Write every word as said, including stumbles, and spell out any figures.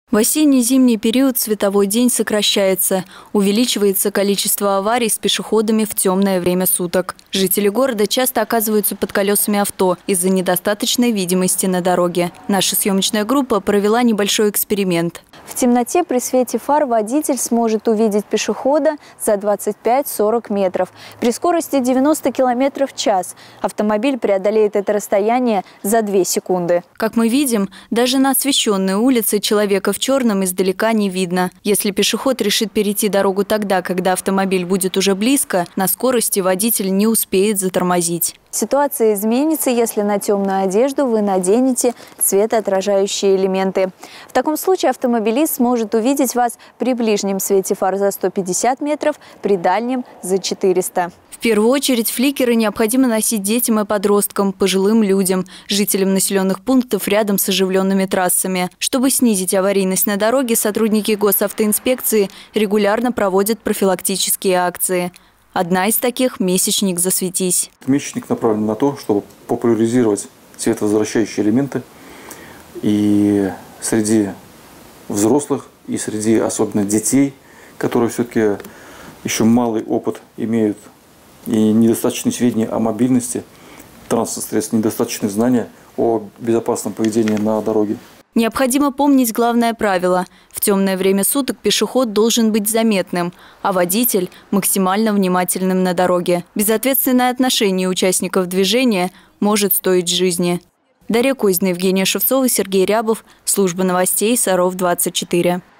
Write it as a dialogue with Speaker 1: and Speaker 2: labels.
Speaker 1: В осенне-зимний период световой день сокращается. Увеличивается количество аварий с пешеходами в темное время суток. Жители города часто оказываются под колесами авто из-за недостаточной видимости на дороге. Наша съемочная группа провела небольшой эксперимент.
Speaker 2: В темноте при свете фар водитель сможет увидеть пешехода за двадцать пять — сорок метров. При скорости девяносто километров в час автомобиль преодолеет это расстояние за две секунды.
Speaker 1: Как мы видим, даже на освещенной улице человека в черном издалека не видно. Если пешеход решит перейти дорогу тогда, когда автомобиль будет уже близко, на скорости водитель не успеет затормозить.
Speaker 2: Ситуация изменится, если на темную одежду вы наденете светоотражающие элементы. В таком случае автомобилист сможет увидеть вас при ближнем свете фар за сто пятьдесят метров, при дальнем – за четыреста.
Speaker 1: В первую очередь фликеры необходимо носить детям и подросткам, пожилым людям, жителям населенных пунктов рядом с оживленными трассами. Чтобы снизить аварийность на дороге, сотрудники госавтоинспекции регулярно проводят профилактические акции. Одна из таких – месячник «Засветись».
Speaker 3: Месячник направлен на то, чтобы популяризировать световозвращающие элементы и среди взрослых, и среди особенно детей, которые все-таки еще малый опыт имеют и недостаточные сведения о мобильности транспортных средств, недостаточные знания о безопасном поведении на дороге.
Speaker 1: Необходимо помнить главное правило – в темное время суток пешеход должен быть заметным, а водитель – максимально внимательным на дороге. Безответственное отношение участников движения может стоить жизни. Дарья Козина, Евгения Шевцова, Сергей Рябов. Служба новостей Саров двадцать четыре.